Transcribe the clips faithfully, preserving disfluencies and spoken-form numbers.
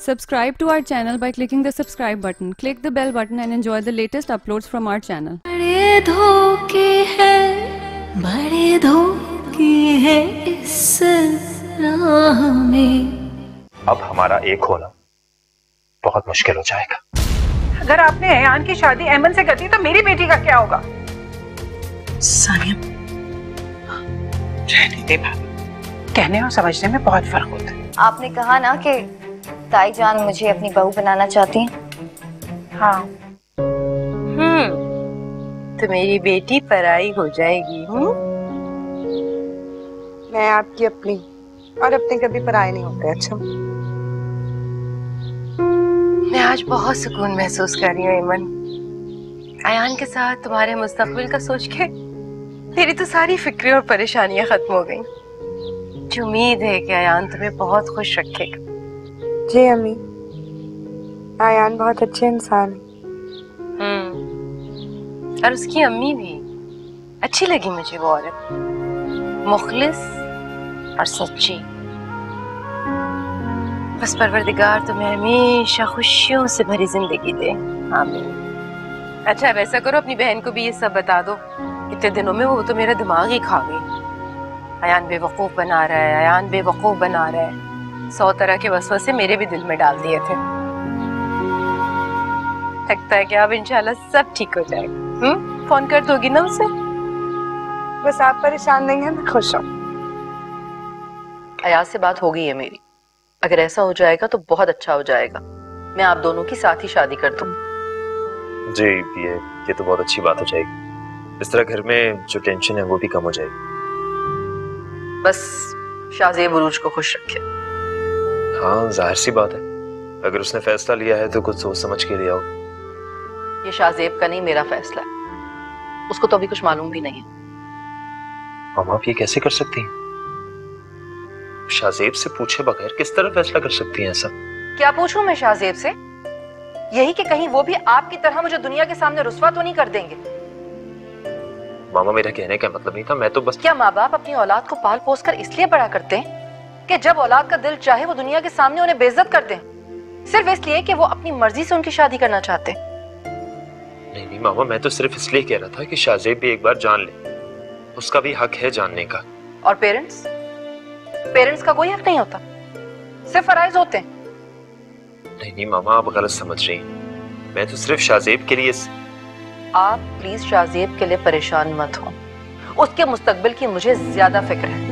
Subscribe to our channel by clicking the subscribe button. Click the bell button and enjoy the latest uploads from our channel. बड़े धोखे हैं, बड़े धोखे हैं इस राह में। अब हमारा एक होना बहुत मुश्किल हो जाएगा। अगर आपने अयान की शादी अमन से कर दी तो मेरी बेटी का क्या होगा? सानिया, रहने दे भाभी। कहने और समझने में बहुत फर्क होता है। आपने कहा ना कि ताई जान मुझे अपनी बहू बनाना चाहती हैं। हाँ। हम्म, तो मेरी बेटी पराई हो जाएगी। हम्म, मैं आपकी अपनी और अपने कभी पराए नहीं होते। अच्छा, मैं आज बहुत सुकून महसूस कर रही हूँ इमन। अयान के साथ तुम्हारे मुस्तकबिल का सोच के मेरी तो सारी फिक्रें और परेशानियां खत्म हो गई। मुझे उम्मीद है कि अयान तुम्हें बहुत खुश रखेगा। जी अम्मी, अयान बहुत अच्छे इंसान है। हम्म, और उसकी अम्मी भी अच्छी लगी मुझे वो औरत, मुखलिस और सच्ची। बस परवरदिगार तुम्हें हमेशा खुशियों से भरी जिंदगी दे। आमीन। अच्छा, अब ऐसा करो, अपनी बहन को भी ये सब बता दो। इतने दिनों में वो तो मेरा दिमाग ही खा गई। अयान बेवकूफ बना रहा है, अयान बेवकूफ बना रहा है। सौ तरह के वसवसे मेरे भी दिल में डाल दिए थे। लगता है कि अब इंशाल्लाह सब ठीक हो जाएगा। हम्म, फोन कर दोगी ना उसे? बस आप परेशान नहीं हैं, मैं खुश हूँ। अयाज से बात हो गई है मेरी। अगर ऐसा हो जाएगा तो बहुत अच्छा हो जाएगा। मैं आप दोनों की साथ ही शादी कर दूँ। जी, ये ये तो बहुत अच्छी बात हो जाएगी। इस तरह घर में जो टेंशन है वो भी कम हो जाएगी। बस शाहजेब उरूज को खुश रखे। हाँ, जाहिर सी बात है। अगर उसने फैसला लिया है तो कुछ सोच समझ के लिया हो। ये शाहजेब का नहीं, मेरा फैसला है। उसको तो अभी कुछ मालूम भी नहीं है। मामा, आप ये कैसे कर सकती हैं? शाहजेब से पूछे बगैर किस तरह फैसला कर सकती हैं ऐसा? क्या पूछूं मैं शाहजेब से? यही कि कहीं वो भी आपकी तरह मुझे दुनिया के सामने रुस्वा तो नहीं कर देंगे। मामा, मेरा कहने का मतलब नहीं था, मैं तो बस। क्या माँ बाप अपनी औलाद को पाल पोस कर इसलिए बड़ा करते हैं कि जब औलाद का दिल चाहे वो दुनिया के सामने उन्हें बेइज्जत कर दें, सिर्फ इसलिए कि वो अपनी मर्जी से उनकी शादी करना चाहते हैं? नहीं नहीं मामा, मैं तो सिर्फ इसलिए कह रहा था कि शाहजेब भी एक बार जान ले। उसका भी हक है जानने का। और पेरेंट्स पेरेंट्स का कोई हक नहीं होता, सिर्फ फराइज होते हैं। नहीं नहीं मामा, आप गलत समझ रही हैं। मैं तो सिर्फ शाहजेब के लिए। आप प्लीज शाहजेब के लिए परेशान मत हो। उसके मुस्तकबिल की मुझे ज्यादा फिक्र है।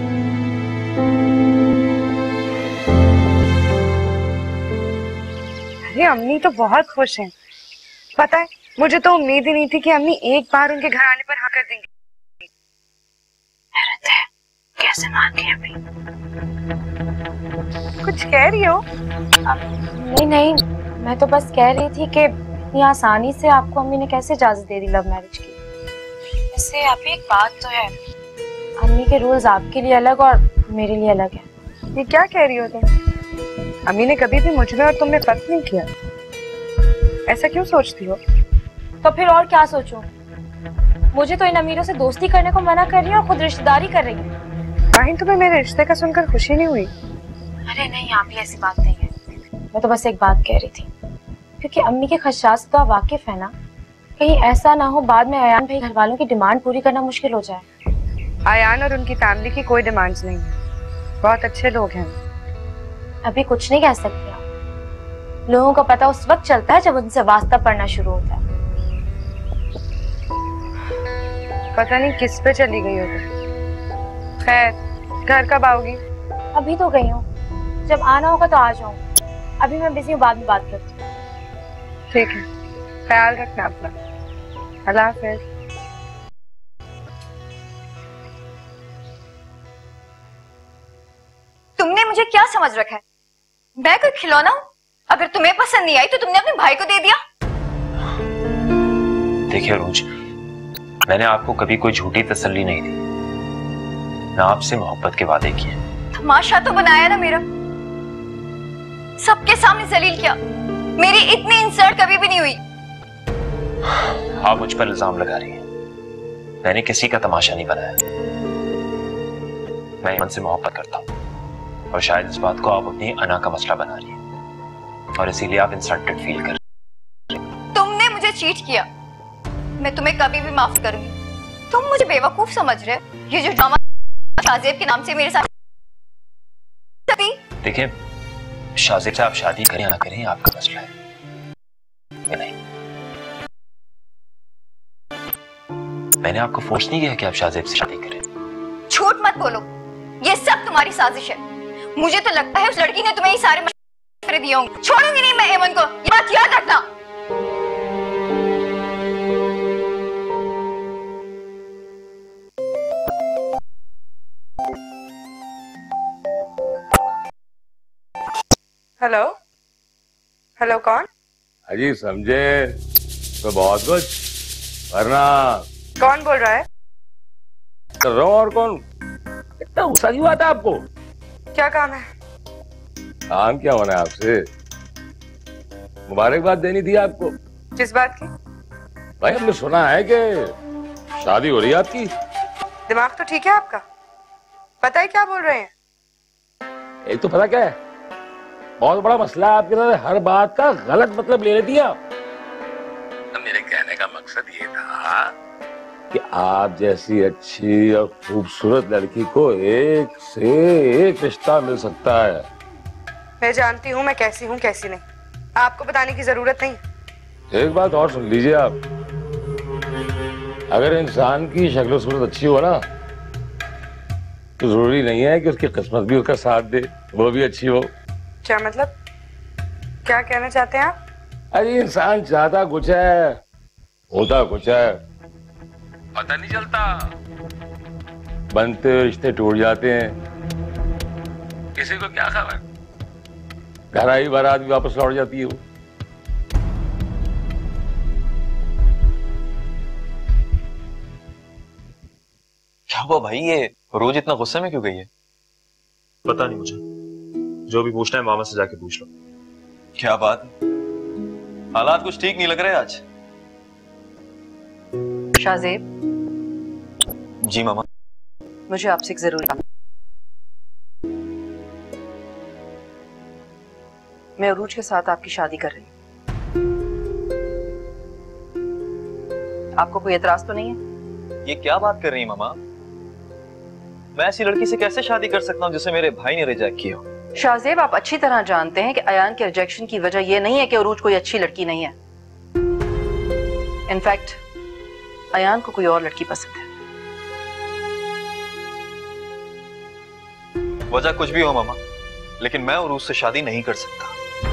अरे अम्मी तो बहुत खुश हैं। पता है, मुझे तो उम्मीद ही नहीं थी कि अम्मी एक बार उनके घर आने पर हाँ कर देंगी। हैरत है, कैसे मान गई अम्मी? कुछ कह रही हो? नहीं नहीं, मैं तो बस कह रही थी कि इतनी आसानी से आपको अम्मी ने कैसे इजाजत दे दी लव मैरिज की। वैसे अभी एक बात तो है, अम्मी के रूल्स आपके लिए अलग और मेरे लिए अलग है। ये क्या कह रही हो तुम? अम्मी ने कभी भी मुझ में और तुम में फर्क नहीं किया। ऐसा क्यों सोचती हो? तो फिर और क्या सोचूं? मुझे तो इन अमीरों से दोस्ती करने को मना कर रही है और खुद रिश्तेदारी कर रही है। कहीं तुम्हें मेरे रिश्ते का सुनकर खुशी नहीं हुई? अरे नहीं, आप भी ऐसी बात नहीं है। मैं तो बस एक बात कह रही थी, क्योंकि अम्मी के खदशात से तो आप वाकिफ है ना। कहीं ऐसा ना हो बाद में अयान भाई घर वालों की डिमांड पूरी करना मुश्किल हो जाए। अयान और उनकी फैमिली की कोई डिमांड्स नहीं है, बहुत अच्छे लोग हैं। अभी कुछ नहीं कह सकते आप। लोगों को पता उस वक्त चलता है जब उनसे वास्ता पड़ना शुरू होता है। पता नहीं किस पे चली गई हो तुम। खैर, घर कब आओगी? अभी तो गई हूँ, जब आना होगा तो आ जाऊंगी। अभी मैं बिजी हूँ, बाद में बात करती हूँ। ठीक है, ख्याल रखना अपना। अल्लाह हाफिज। तुमने मुझे क्या समझ रखा है? मैं कोई खिलौना हूँ? अगर तुम्हें पसंद नहीं आई तो तुमने अपने भाई को दे दिया। देखिए रोज, मैंने आपको कभी कोई झूठी तसल्ली नहीं दी, ना आपसे मोहब्बत के वादे किए। तमाशा तो बनाया ना मेरा, सबके सामने जलील किया। मेरी इतनी इंसल्ट कभी भी नहीं हुई। आप मुझ पर इल्जाम लगा रही हैं। मैंने किसी का तमाशा नहीं बनाया। मैं मन से मोहब्बत करता हूँ और शायद इस बात को आप अपनी अना का मसला बना रही हैं। और इसीलिए आप इंसल्टेड फील कर। तुमने मुझे चीट किया, मैं तुम्हें कभी भी माफ करूंगी। तुम मुझे बेवकूफ समझ रहे हो? ये जो ड्रामा शाहजेब के नाम से मेरे साथ। देखिए शाहजेब से आप शादी करें या ना करें आपका मसला है, नहीं मैंने आपको फोर्स नहीं किया कि आप शाहजेब से शादी करें। झूठ मत बोलो, ये सब तुम्हारी साजिश है। मुझे तो लगता है उस लड़की ने तुम्हें ये सारे मशवरे दिए होंगे। छोड़ूंगी नहीं मैं एमन को, ये बात याद रखना। हेलो हेलो, कौन? अजी समझे तो बहुत कुछ, वरना कौन बोल रहा है? कर रहा हूँ। और कौन? इतना गुस्सा क्यों आता है आपको? क्या काम है? काम क्या होना है आपसे? मुबारकबाद देनी थी आपको। किस बात की? भाई हमने सुना है कि शादी हो रही है आपकी। दिमाग तो ठीक है आपका? पता है क्या बोल रहे हैं? एक तो पता क्या है, बहुत बड़ा मसला है आपके साथ, हर बात का गलत मतलब ले लेती हैं आप। मेरे कहने का मकसद ये था कि आप जैसी अच्छी और खूबसूरत लड़की को एक से एक रिश्ता मिल सकता है। मैं जानती हूँ मैं कैसी हूँ कैसी नहीं, आपको बताने की जरूरत नहीं। एक बात और सुन लीजिए आप, अगर इंसान की शक्ल सूरत अच्छी हो ना तो जरूरी नहीं है कि उसकी किस्मत भी उसका साथ दे, वो भी अच्छी हो। क्या मतलब? क्या कहना चाहते हैं आप? अरे इंसान चाहता कुछ है, होता कुछ है, पता नहीं चलता। बनते रिश्ते टूट जाते हैं, किसी को क्या खबर, घर आई बारात भी वापस लौट जाती है वो। क्या हुआ भाई, ये रोज इतना गुस्से में क्यों गई है? पता नहीं मुझे, जो भी पूछना है मामा से जाके पूछ लो। क्या बात है, हालात कुछ ठीक नहीं लग रहे आज। शाहजेब। जी मामा। मुझे आपसे एक जरूरी बात। मैं अरूज के साथ आपकी शादी कर रही हूँ, आपको कोई एतराज तो नहीं है? ये क्या बात कर रही है मामा? मैं ऐसी लड़की से कैसे शादी कर सकता हूँ जिसे मेरे भाई ने रिजेक्ट किया हो? शाहजेब, आप अच्छी तरह जानते हैं कि अयान के रिजेक्शन की वजह यह नहीं है कि अरूज कोई अच्छी लड़की नहीं है। इनफैक्ट अयान को कोई और लड़की पसंद है। वजह कुछ भी हो मामा, लेकिन मैं अरूज से शादी नहीं कर सकता।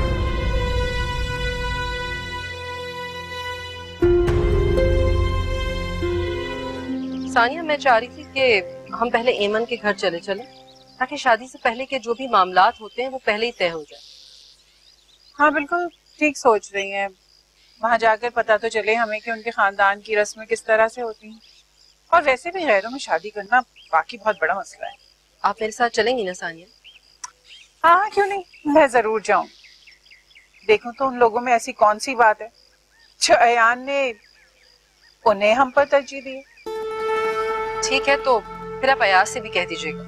सानिया, मैं चाह रही थी कि हम पहले एमन के घर चले चले ताकि शादी से पहले के जो भी मामलात होते हैं वो पहले ही तय हो जाए। हाँ बिल्कुल ठीक सोच रही हैं, वहाँ जाकर पता तो चले हमें कि उनके खानदान की रस्में किस तरह से होती हैं। और वैसे भी गैरों में शादी करना बाकी बहुत बड़ा मसला है। आप मेरे साथ चलेंगी ना सानिया? हाँ क्यों नहीं, मैं जरूर जाऊं। देखूं तो उन लोगों में ऐसी कौन सी बात है जो अयान ने उन्हें हम पर तरजीह दी। ठीक है, तो फिर आप अयाज से भी कह दीजिएगा।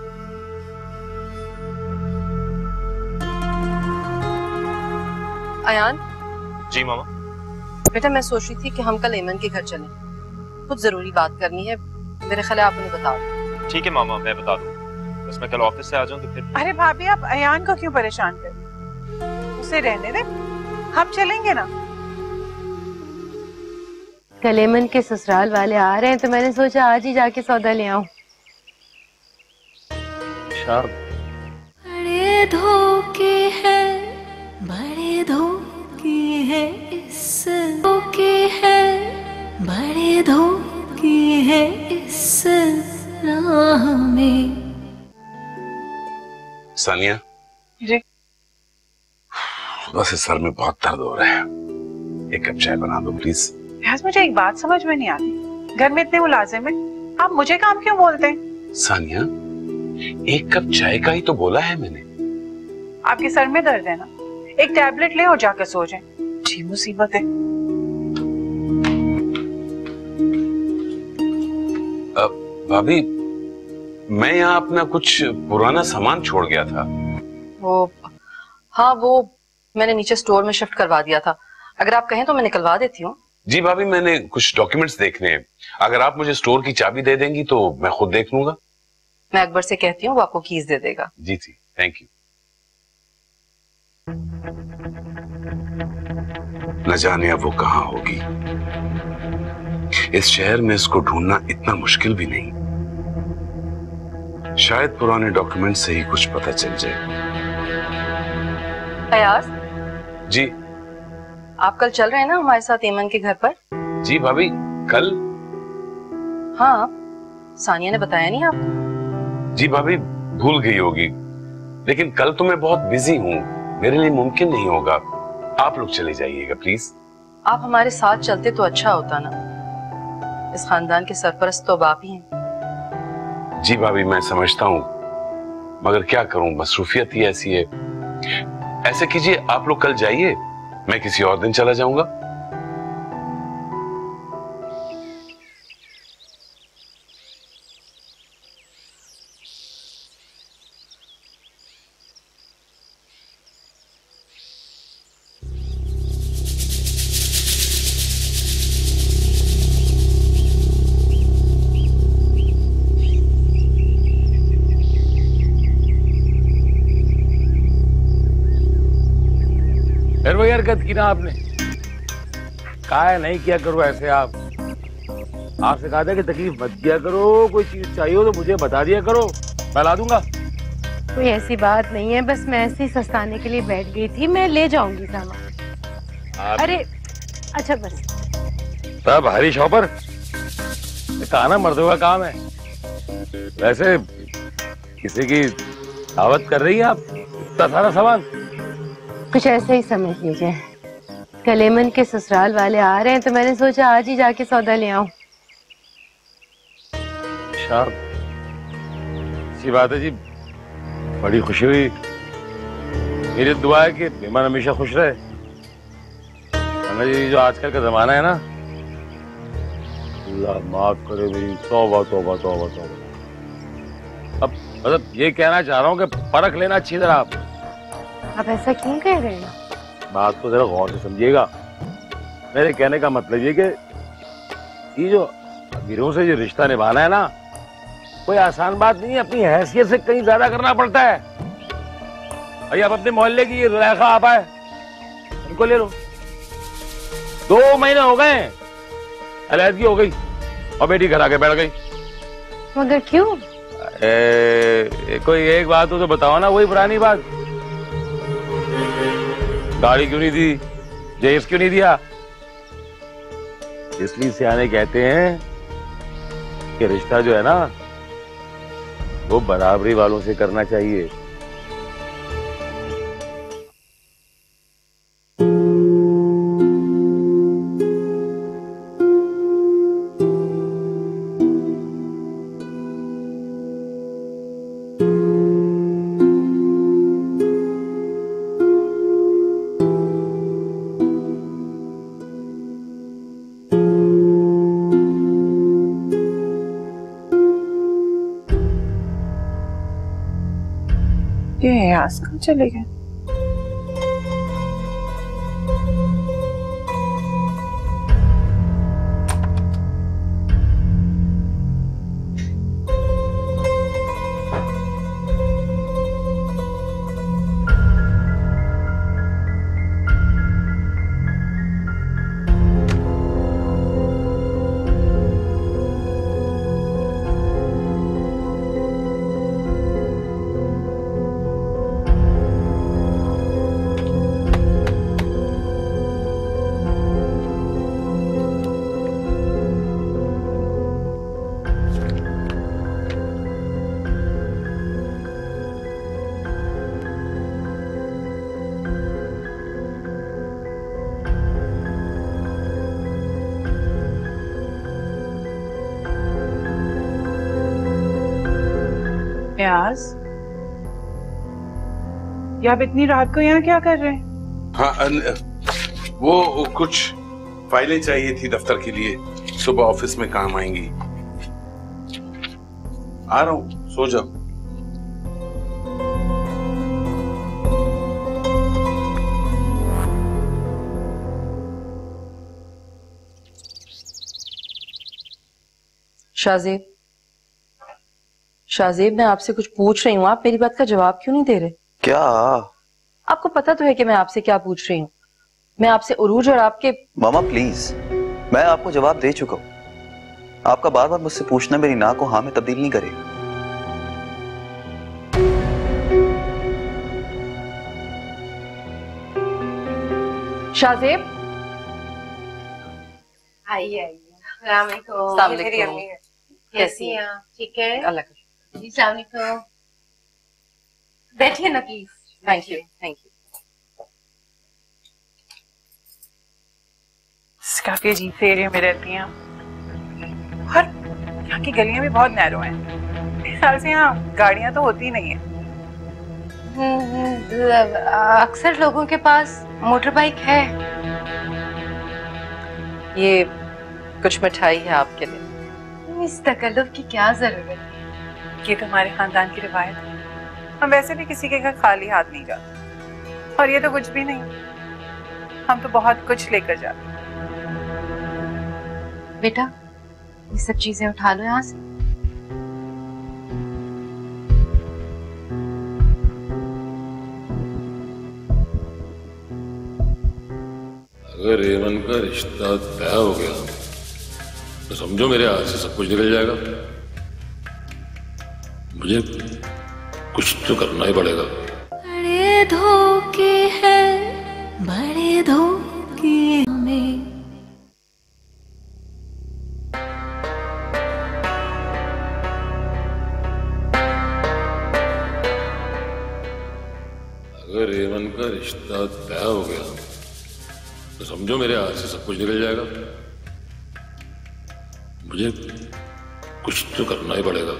अयान। जी मामा। बेटा, मैं सोच रही थी कि हम कल एमन के घर चलें, कुछ जरूरी बात करनी है, मेरे ख्याल आप उन्हें बता दो। ठीक है मामा, मैं बता दूं। बस मैं कल ऑफिस से आ जाऊं तो फिर। अरे भाभी, आप अयान को क्यों परेशान कर, उसे रहने दे, हम चलेंगे ना। कल एमन के ससुराल वाले आ रहे हैं तो मैंने सोचा आज ही जाके सौदा ले आऊं। बड़े धोखे हैं, बड़े धोखे हैं इस धोखे हैं, बड़े धोखे हैं इस राह में। सानिया जी। बस सर में बहुत दर्द हो रहा है, एक कप चाय बना दो प्लीज। यार मुझे एक बात समझ में नहीं आती, घर में इतने मुलाजिम हैं, आप मुझे काम क्यों बोलते हैं? सानिया, एक कप चाय का ही तो बोला है मैंने। आपके सर में दर्द है ना, एक टैबलेट ले और जाकर सो जाएं। जी मुसीबत है। भाभी, मैं यहाँ अपना कुछ पुराना सामान छोड़ गया था। वो हाँ, वो मैंने नीचे स्टोर में शिफ्ट करवा दिया था, अगर आप कहें तो मैं निकलवा देती हूँ। जी भाभी, मैंने कुछ डॉक्यूमेंट्स देखने हैं, अगर आप मुझे स्टोर की चाबी दे देंगी तो मैं खुद देख लूंगा। मैं अकबर से कहती हूँ, वो आपको कीज दे देगा। जी जी, थैंक यू। न जाने अब वो कहाँ होगी। इस शहर में इसको ढूंढना इतना मुश्किल भी नहीं, शायद पुराने डॉक्यूमेंट से ही कुछ पता चल जाए। फयाज जी। आप कल चल रहे हैं ना हमारे साथ ईमन के घर पर? जी भाभी, कल? हाँ, सानिया ने बताया नहीं आपको? जी भाभी, भूल गई होगी, लेकिन कल तो मैं बहुत बिजी हूँ, मेरे लिए मुमकिन नहीं होगा। आप लोग चले जाइएगा प्लीज। आप हमारे साथ चलते तो अच्छा होता ना, इस खानदान के सरपरस्त तो आप ही हैं। जी भाभी, मैं समझता हूँ, मगर क्या करूँ, मसरूफियत ही ऐसी है। ऐसे कीजिए, आप लोग कल जाइए, मैं किसी और दिन चला जाऊंगा। फिर वही हरकत की ना आपने, कहा है नहीं किया करो ऐसे। आप आपसे कहा था कि तकलीफ मत किया करो, कोई चीज चाहिए हो तो मुझे बता दिया करो, मैं ला दूंगा। कोई ऐसी बात नहीं है, बस मैं ऐसे ही सस्ताने के लिए बैठ गई थी, मैं ले जाऊंगी सामान। अरे अच्छा बस तब हरी शॉपर कहा ना मर्दों का काम है। वैसे किसी की दावत कर रही है आप, इतना सारा सामान? कुछ ऐसे ही समझ लीजिए, कलेमन के ससुराल वाले आ रहे हैं तो मैंने सोचा आज ही जाके सौदा ले आऊं। अच्छा, अच्छी बात है जी, बड़ी खुशी हुई। मेरी दुआ है कि मेहमान हमेशा खुश रहे। जी जो आजकल का जमाना है ना, अल्लाह माफ करे मेरी, तौबा तौबा तौबा तौबा। अब मतलब ये कहना चाह रहा हूँ कि परख लेना अच्छी तरह। आप आप ऐसा क्यों कह रहे हैं? बात को जरा गौर से समझिएगा। मेरे कहने का मतलब ये कि ये जो अमीरों से जो रिश्ता निभाना है ना, कोई आसान बात नहीं है, अपनी हैसियत से कहीं ज्यादा करना पड़ता है। भाई आप अपने मोहल्ले की ये जुलेखा आपा है, इनको ले लो। दो महीने हो गए, अलहदगी हो गई और बेटी घर आके बैठ गई। मगर क्यों? ए, कोई एक बात हो तो बताओ ना, वही पुरानी बात। गाड़ी क्यों नहीं दी, जहेज क्यों नहीं दिया? इसलिए सियाने कहते हैं कि रिश्ता जो है ना वो बराबरी वालों से करना चाहिए। ये आज कहाँ चले गए? न्याज, ये आप इतनी रात को यहाँ क्या कर रहे हैं? हाँ, अन, वो कुछ फाइलें चाहिए थी दफ्तर के लिए, सुबह ऑफिस में काम आएंगी। आ रहा हूँ, सो जाओ। शाहजेब, शाहजेब मैं आपसे कुछ पूछ रही हूँ, आप मेरी बात का जवाब क्यों नहीं दे रहे? क्या? आपको पता तो है कि मैं आपसे क्या पूछ रही हूँ। मैं आपसे उरूज और आपके। मामा प्लीज, मैं आपको जवाब दे चुका हूँ। आपका बार बार मुझसे पूछना मेरी ना को हाँ में तब्दील नहीं करेगा। शाहजेब, आइए आइए। अस्सलाम वालेकुम। अस्सलाम ये मेरी वालेकुम। अम्मी है। कैसी हैं आप? ठीक है। अल्लाह का। जी अस्सलाम वालेकुम। बैठिए ना please. Thank you thank you. काफी अजीब से एरिया में रहती हैं और यहाँ की गलियां भी बहुत नैरो हैं। मेरे ख्याल से यहाँ गाड़ियां तो होती नहीं है। अक्सर लोगों के पास मोटर बाइक है। ये कुछ मिठाई है आपके लिए। इस तकल्लुफ की क्या जरूरत? ये तो हमारे खानदान की रिवायत है। हम वैसे भी किसी के घर खाली हाथ नहीं जाते और ये तो कुछ भी नहीं, हम तो बहुत कुछ लेकर जाते। बेटा ये सब चीजें उठा लो यहाँ से। अगर एमन का रिश्ता तय हो गया तो समझो मेरे हाथ से सब कुछ निकल जाएगा। मुझे कुछ तो करना ही पड़ेगा। बड़े धोखे हैं, बड़े धोखे में। अगर एमन का रिश्ता तय हो गया तो समझो मेरे हाथ से सब कुछ निकल जाएगा। मुझे कुछ तो करना ही पड़ेगा।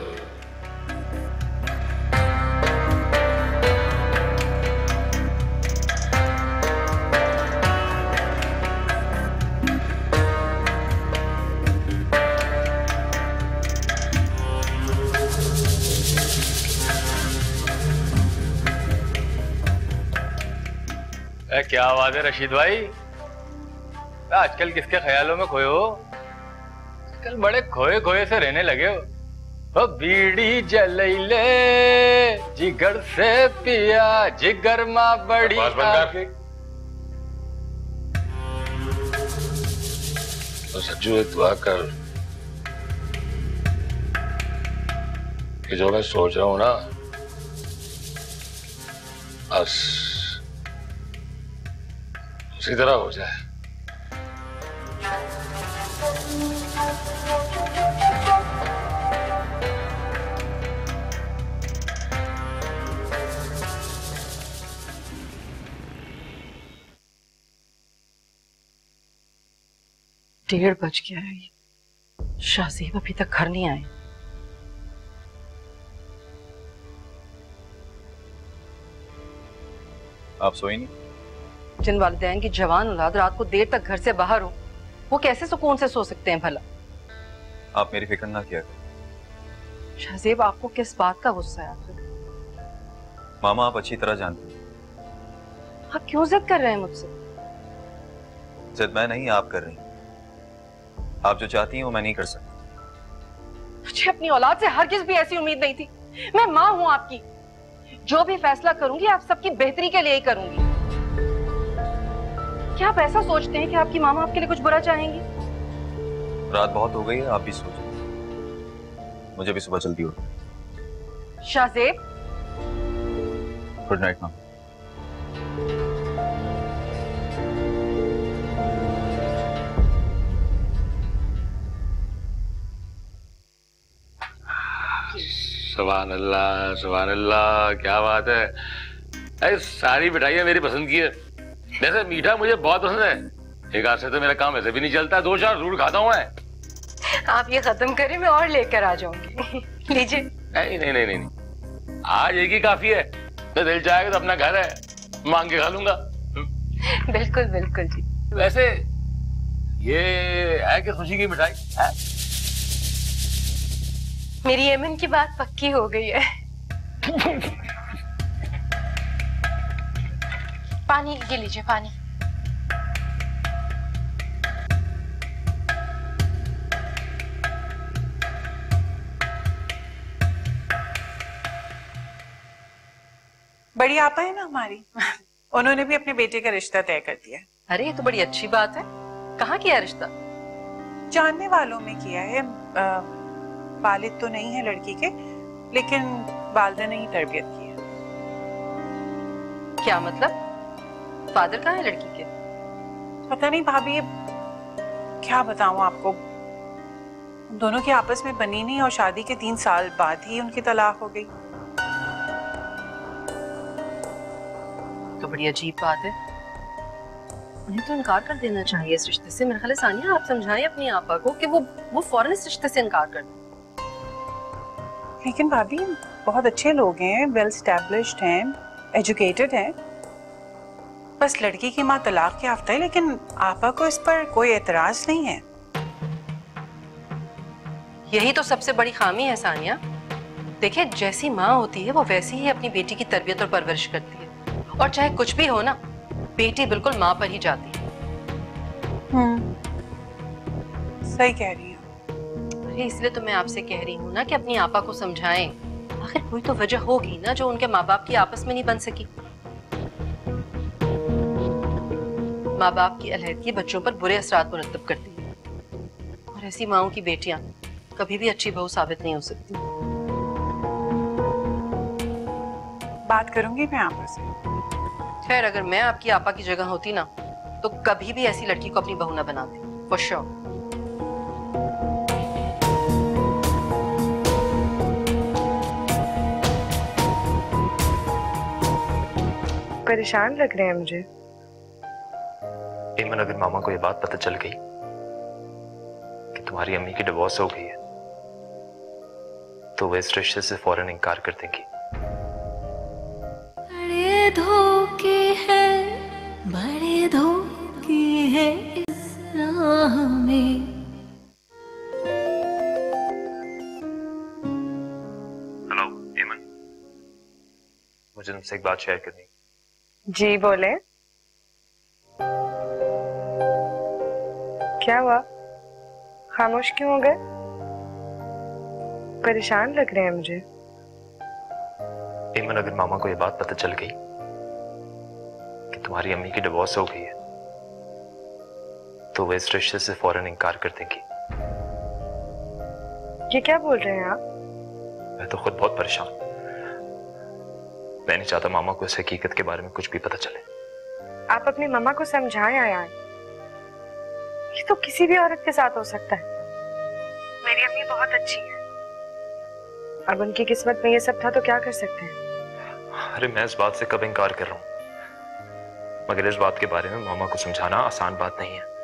ए, क्या बात है रशीद भाई, आजकल किसके ख्यालों में खोए हो? आजकल बड़े खोए खोए से रहने लगे हो। ओ बीड़ी जलैले जिगर से पिया, जिगर माँ बड़ी आगे। तो सज्जू एक दुआ कर कि जो मैं सोच रहा हूं ना, बस उसी तरह हो जाए। डेढ़ बज गया है, शाहजेब अभी तक घर नहीं आए। आप सोई नहीं? जिन वालिदैन की जवान औलाद रात को देर तक घर से बाहर हो, वो कैसे सुकून से सो सकते हैं भला? आप मेरी फिक्र ना किया करें। शाहजेब आपको किस बात का गुस्सा है आखिर? मामा आप अच्छी तरह जानते हैं। आप क्यों जिद कर रहे हैं मुझसे? जिद मैं नहीं, आप कर रही हैं। आप जो चाहती हैं वो मैं नहीं कर सकता। मुझे अपनी औलाद से हरगिज़ भी ऐसी उम्मीद नहीं थी। मैं माँ हूं आपकी, जो भी फैसला करूंगी आप सबकी बेहतरी के लिए ही करूंगी। क्या आप ऐसा सोचते हैं कि आपकी मामा आपके लिए कुछ बुरा चाहेंगी? रात बहुत हो गई है, आप भी सो जाइए, मुझे भी सुबह जल्दी उठना है। शाहजेब, गुड नाइट मामा। सुभान अल्लाह सुभान अल्लाह, क्या बात है। अरे सारी मिठाइयाँ मेरी पसंद की है। वैसे मीठा मुझे बहुत पसंद है। एक हाथ से तो मेरा काम ऐसे भी नहीं चलता, दो चार जरूर खाता हूँ मैं। आप ये खत्म करें, मैं और लेकर आ जाऊंगी। लीजिए। नहीं नहीं नहीं नहीं, आज एक ही काफी है। तो दिल चाहेगा तो अपना घर है, मांग के खा लूंगा। बिल्कुल बिल्कुल जी। वैसे ये है कि खुशी की मिठाई है? मेरी एमन की बात पक्की हो गई है। पानी ये लीजिए, पानी। बड़ी आपा है ना हमारी, उन्होंने भी अपने बेटे का रिश्ता तय कर दिया। अरे ये तो बड़ी अच्छी बात है। कहाँ किया रिश्ता? जानने वालों में किया है। आ, वालिद तो नहीं है लड़की के, लेकिन वालिदा ने ही तरबियत की है। क्या मतलब? फादर कहाँ है लड़की के? पता नहीं भाभी, क्या बताऊं आपको, दोनों की आपस में बनी नहीं और शादी के तीन साल बाद ही उनकी तलाक हो गई। तो बड़ी अजीब बात है। उन्हें तो इनकार कर देना चाहिए इस रिश्ते से। मेरे ख्याल है सानिया आप समझाएं अपनी आपा को कि वो वो फौरन इस रिश्ते से इनकार कर दे। लेकिन भाभी बहुत अच्छे लोग हैं, वेल एस्टैब्लिश्ड हैं, एजुकेटेड हैं। बस लड़की की माँ तलाक के याफ्ता है, लेकिन आपा को इस पर कोई एतराज नहीं है। यही तो सबसे बड़ी खामी है सानिया। देखिए, जैसी माँ होती है वो वैसी ही अपनी बेटी की तरबियत और परवरिश करती है, और चाहे कुछ भी हो ना, बेटी बिल्कुल माँ पर ही जाती है। हम्म, सही कह रही हैं। अरे इसलिए तो मैं आपसे कह रही हूँ ना कि अपनी आपा को समझाएं। आखिर कोई तो वजह होगी ना जो उनके माँ बाप की आपस में नहीं बन सकी। माँ बाप की अलहदगी बच्चों पर बुरे असरात मुरतब करती है, और ऐसी माँओं की बेटियां कभी भी अच्छी बहू साबित नहीं हो सकती। बात करूंगी मैं आपा से। खैर, अगर मैं आपकी आपा की जगह होती ना, तो कभी भी ऐसी लड़की को अपनी बहू ना बनाती, फॉर श्योर। परेशान लग रहे हैं मुझे। एमन, अगर मामा को ये बात पता चल गई कि तुम्हारी अम्मी की डिवोर्स हो गई है, तो वे इस रिश्ते से फौरन इनकार कर देंगी। बड़े धोखे हैं, बड़े धोखे हैं इस राह में। हेलो एमन, मुझे तुमसे एक बात शेयर करनी। जी बोले। क्या हुआ, खामोश क्यों हो गए? परेशान लग रहे हैं मुझे। एमन, अगर मामा को ये बात पता चल गई कि तुम्हारी अम्मी की डिवोर्स हो गई है, तो वे इस रिश्ते से फौरन इनकार कर देंगी। ये क्या बोल रहे हैं आप? मैं तो खुद बहुत परेशान। मैं नहीं चाहता मामा को इस हकीकत के बारे में कुछ भी पता चले। आप अपनी मम्मा को समझाएं आयान, ये तो किसी भी औरत के साथ हो सकता है। मेरी अम्मी बहुत अच्छी है, अब उनकी किस्मत में ये सब था तो क्या कर सकते हैं। अरे मैं इस बात से कब इनकार कर रहा हूं, मगर इस बात के बारे में मामा को समझाना आसान बात नहीं है।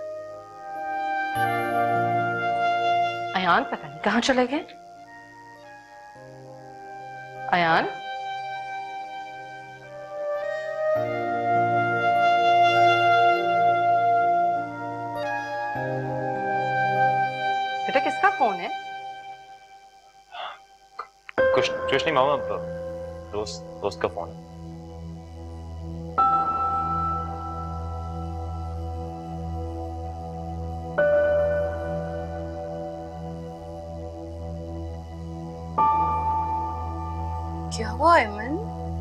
अयान पता नहीं कहाँ चले गए। अयान, बेटा किसका फोन है? कुछ कुछ नहीं मामा, दोस्त दोस्त का फोन। क्या हुआ अमन?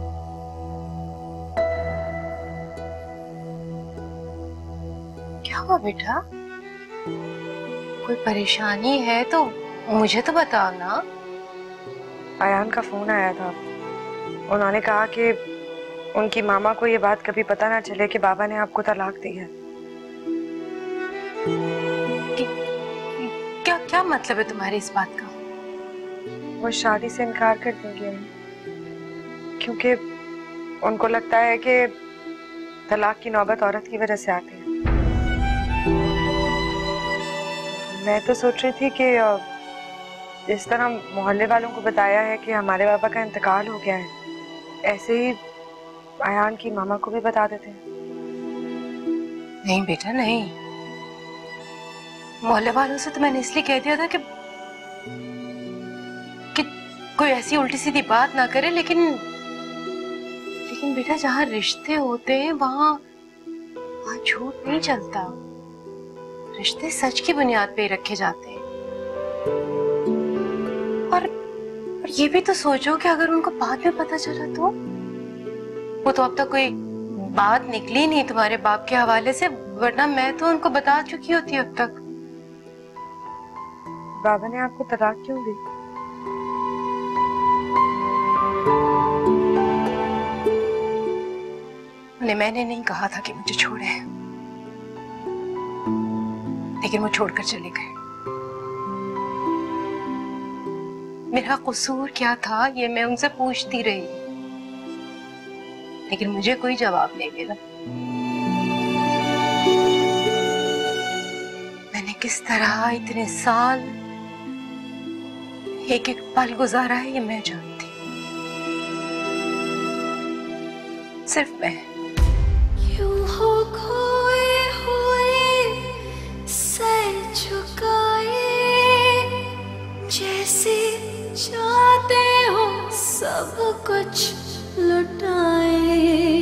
क्या हुआ बेटा? कोई परेशानी है तो मुझे तो बताओ ना। अयान का फोन आया था, उन्होंने कहा कि उनकी मामा को ये बात कभी पता ना चले कि बाबा ने आपको तलाक दी है। क्या क्या मतलब है तुम्हारी इस बात का? वो शादी से इनकार कर देंगे, क्योंकि उनको लगता है कि तलाक की नौबत औरत की वजह से आती है। मैं तो सोच रही थी कि जिस तरह मोहल्ले वालों को बताया है कि हमारे बाबा का इंतकाल हो गया है, ऐसे ही अयान की मामा को भी बता देते हैं। नहीं बेटा नहीं, मोहल्ले वालों से तो मैंने इसलिए कह दिया था कि कि कोई ऐसी उल्टी सीधी बात ना करे, लेकिन लेकिन बेटा जहाँ रिश्ते होते हैं वहाँ वहाँ झूठ नहीं चलता। रिश्ते सच की बुनियाद पे रखे जाते हैं। और, और ये भी तो सोचो कि अगर उनको बाद में पता चला तो वो तो अब तक कोई बात निकली नहीं तुम्हारे बाप के हवाले से, वरना मैं तो उनको बता चुकी होती अब तक। बाबा ने आपको तलाक क्यों दी? उन्हें मैंने नहीं कहा था कि मुझे छोड़े, लेकिन वो छोड़कर चले गए। मेरा कसूर क्या था ये मैं उनसे पूछती रही, लेकिन मुझे कोई जवाब नहीं मिला। मैंने किस तरह इतने साल एक एक पल गुजारा है ये मैं जानती हूँ, सिर्फ मैं। यूं हो खोए हुए सर झुकाए, जैसे चाहते हो सब कुछ लुटाए।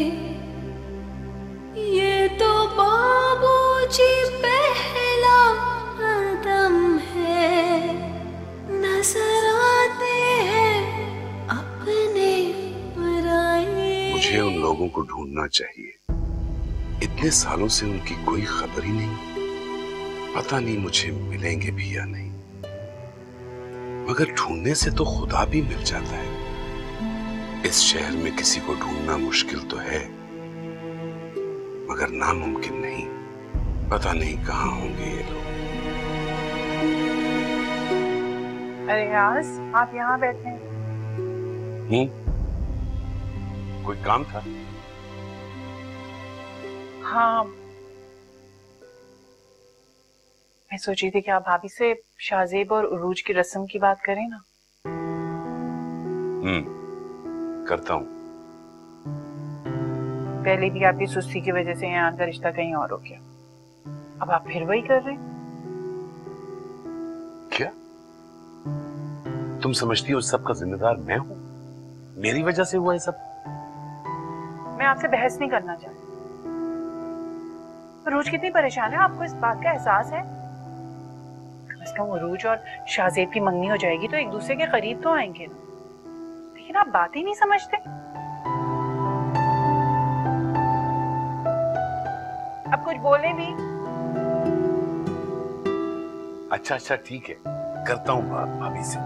ये तो बाबूजी पहला कदम है, नजर आते हैं अपने पराए। मुझे उन लोगों को ढूंढना चाहिए, इतने सालों से उनकी कोई खबर ही नहीं। पता नहीं मुझे मिलेंगे भी या नहीं, मगर ढूंढने से तो खुदा भी मिल जाता है। इस शहर में किसी को ढूंढना मुश्किल तो है, मगर नामुमकिन नहीं। पता नहीं कहाँ होंगे ये लोग। अरे यार, आप यहाँ बैठे हैं? हम्म, कोई काम था? हाँ, मैं सोची थी कि आप भाभी से शाजेब और उरूज की रस्म की बात करें ना। हम्म, करता हूँ। पहले भी आपकी सुस्ती की वजह से यहाँ का रिश्ता कहीं और हो गया, अब आप फिर वही कर रहे हैं। क्या तुम समझती हो सब का जिम्मेदार मैं हूँ? मेरी वजह से हुआ है सब? मैं आपसे बहस नहीं करना चाहती। उरूज कितनी परेशान है, आपको इस बात का एहसास है? कम से कम उरूज और शाजेब की मंगनी हो जाएगी तो एक दूसरे के करीब तो आएंगे ना, लेकिन आप बात ही नहीं समझते। अब कुछ बोले भी। अच्छा अच्छा ठीक है, करता हूँ बात भाभी से।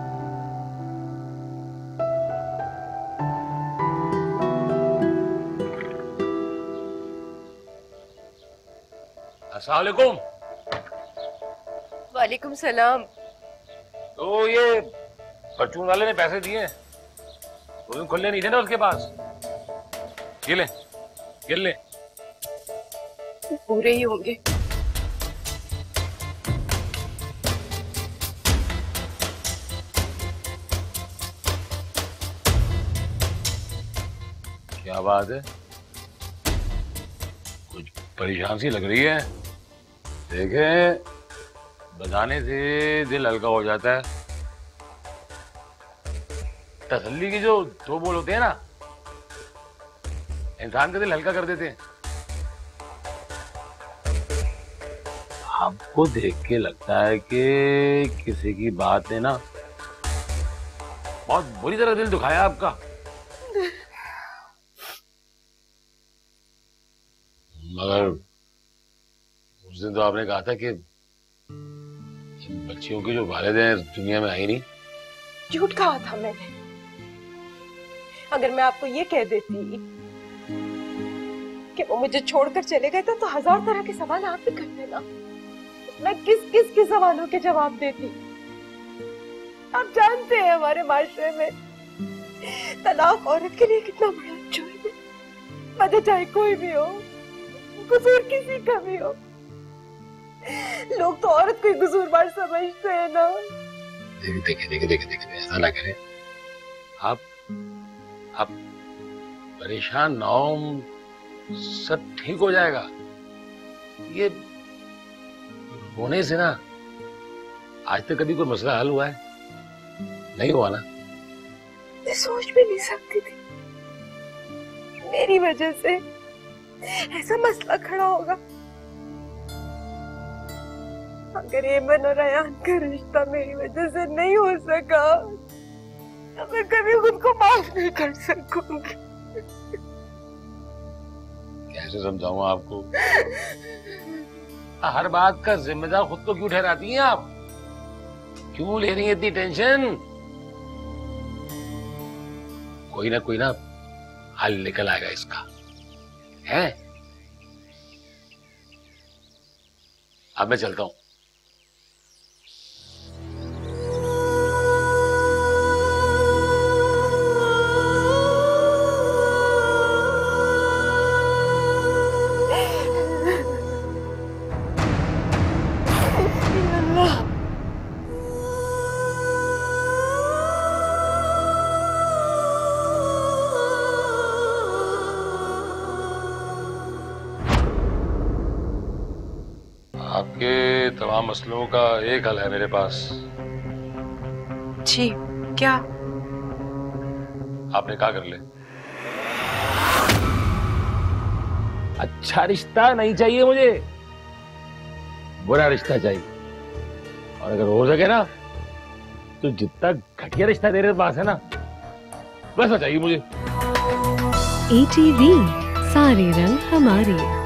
अस्सलाम वालेकुम। वालेकुम सलाम। तो ये परचून वाले ने पैसे दिए, वो दिन खुलने नहीं थे ना उसके पास। ये ले, ये ले। पूरे ही होंगे। क्या बात है, कुछ परेशान सी लग रही है। देखे, बताने से दिल हल्का हो जाता है। तसल्ली की जो दो बोल होते हैं ना, इंसान का दिल हल्का कर देते हैं। आपको देख के लगता है कि किसी की बात ने ना बहुत बुरी तरह दिल दुखाया आपका। मगर उस दिन तो आपने कहा था कि बच्चियों की जो वालिदैन दुनिया में आई नहीं। झूठ कहा था मैंने। अगर मैं आपको ये कह देती कि वो मुझे छोड़कर चले गए तो, तो हजार तरह के सवाल आप भी कर लेना। मैं किस किस के सवालों के जवाब देती। आप जानते हैं हमारे माशरे में तलाक औरत के लिए कितना बड़ा जुर्म है। वजह चाहे कोई भी हो, कसूर किसी का भी हो, लोग तो औरत को कसूरवार समझते हैं ना। देखे देखे देखे देखे देखे ऐसा ना करें। आप आप परेशान ना हो, सब ठीक हो जाएगा। ये होने से ना आज तक कभी कोई मसला हल हुआ है? नहीं हुआ ना। मैं सोच भी नहीं सकती थी मेरी वजह से ऐसा मसला खड़ा होगा। अगर एमन और अयान का रिश्ता मेरी वजह से नहीं हो सका तो मैं कभी खुद को माफ नहीं कर सकूंगी। कैसे समझाऊं आपको? हर बात का जिम्मेदार खुद को क्यों ठहराती हैं आप? क्यों ले रही हैं इतनी टेंशन? कोई ना कोई ना हल निकल आएगा इसका, है? अब मैं चलता हूं। आपके तमाम मसलों का एक हल है मेरे पास। जी क्या? आपने कहा कर ले। अच्छा रिश्ता नहीं चाहिए मुझे, बुरा रिश्ता चाहिए। और अगर हो सके ना तो जितना घटिया रिश्ता तेरे पास है ना वैसा चाहिए मुझे। ई टी वी सारे रंग हमारे।